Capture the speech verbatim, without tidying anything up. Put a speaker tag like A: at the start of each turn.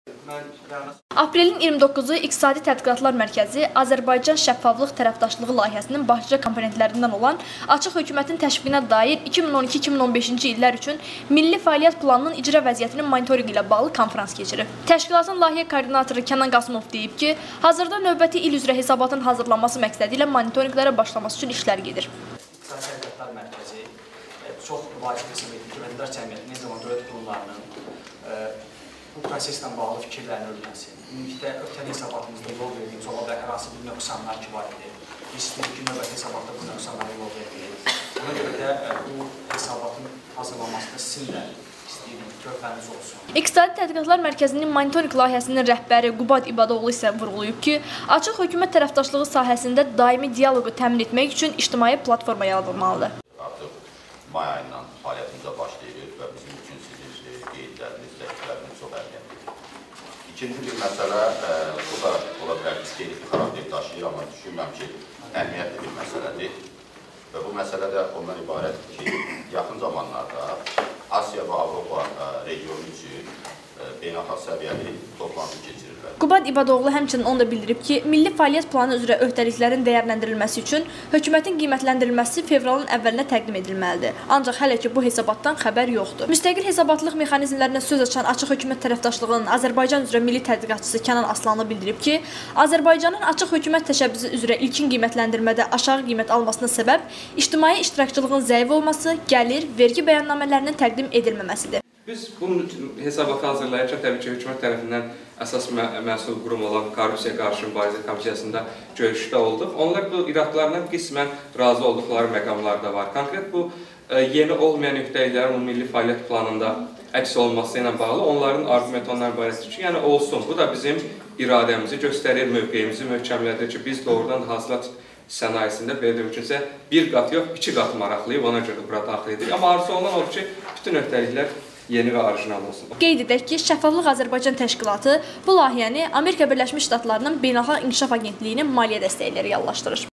A: Aprelin iyirmi doqquzu İqtisadi Tədqiqatlar Mərkəzi Azərbaycan Şəffaflıq Tərəfdaşlığı layihəsinin başlıca komponentlərindən olan Açıq Hökumətin təşviqinə dair iki min on iki iki min on beşinci illər üçün Milli Fəaliyyət Planının icra vəziyyətinin monitorinqi ilə bağlı konfrans keçirib. Təşkilatın layihə koordinatoru Kənan Qasımov deyib ki, hazırda növbəti il üzrə hesabatın hazırlanması məqsədi ilə monitorinqlərə başlaması üçün işlər gedir.
B: İqtisadi Tədqiqatlar Mərkəzi çox vacib hesab edir ki, vətəndaş cəmiyyətinin, eyni zamanda dövlət qurumlarının bu proseslə bağlı fikirlərini öyrənsin. Ümumilikdə ötən hesabatımızda yol verdiyimiz ola bilər, hər hansı bir nöqsanlar kifayət edir. Biz istəyirik ki, növbəti hesabatda bu nöqsanlara yol verilir. Buna görə də bu hesabatın hazırlanmasında sizin də istəyirik, körpəniz olsun.
A: İqtisadi Tədqiqatlar Mərkəzinin monitorinq layihəsinin rəhbəri Qubad İbadoğlu isə vurğulayıb ki, açıq hökumət tərəfdaşlığı sahəsində daimi dialoqu təmin etmək üçün ictimai platforma yaradılmalıdır.
C: Artıq may ayından fəaliyyətimizə başlayırıq və bizim üçün sizin qeydləriniz, zəkləriniz çox əhəmiyyətlidir. İkinci bir məsələ, bu da ola bilər ki, qeydli xarakter daşıyır, amma düşünməm ki, əhəmiyyətli bir məsələdir. Və bu məsələ də ondan ibarətdir ki, yaxın zamanlarda Asiya və Avropa regionu üçün beynəlxalq səviyyəli toplantı keçirirlər.
A: Qubad İbadoğlu həmçinin onu da bildirib ki, Milli Fəaliyyət Planı üzrə öhdəliklərin dəyərləndirilməsi üçün hökumətin qiymətləndirilməsi fevralın əvvəlinə təqdim edilməlidir. Ancaq hələ ki bu hesabatdan xəbər yoxdur. Müstəqil hesabatlıq mexanizmlərinə söz açan Açıq Hökumət Tərəfdaşlığının Azərbaycan üzrə milli tədqiqatçısı Kənan Aslanlı bildirib ki, Azərbaycanın açıq hökumət təşəbbüsü üzrə ilkin qiymətləndirmədə aşağı qiymət almasına səbəb ictimai iştirakçılığın zəif olması, gəlir, vergi bəyannamələrinin təqdim edilməməsidir.
D: Biz bu hesabatı hazırlayarkən təbii ki, hökumət tərəfindən əsas məsul qurum olan Korrupsiya Qarşı Mübarizə Komitəsində görüşdə olduq. Onlar bu iradlarından qismən razı olduqları məqamlar da var. Konkret bu yeni olmayan öhdəliklərin Milli Fəaliyyət Planında əks olunması ilə bağlı onların arqument ondan ibarətdir ki, yəni olsun. Bu da bizim iradəmizi göstərir, mövqeyimizi möhkəmlədir ki, biz doğrudan da hasilat sənayesində belə mümkünsə bir qat yox, iki qat maraqlıyıq, ona görə bura daxil edirik. Amma arzu olunan odur ki, bütün öhdəliklər yeni və orijinal olsun.
A: Qeyd edək ki, Şəffaflıq Azərbaycan Təşkilatı bu layihəni Amerika Birləşmiş Ştatlarının Beynəlxalq İnkişaf Agentliyinin maliyyə dəstəkləri reallaşdırır.